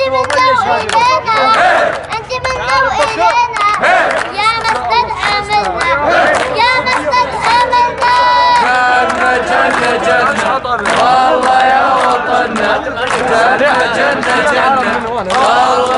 من ضوء إلينا أنت من ضوء إلينا يا مسند آمنا يا مسند آمنا. جنة جنة والله يا وطننا جنة جنة والله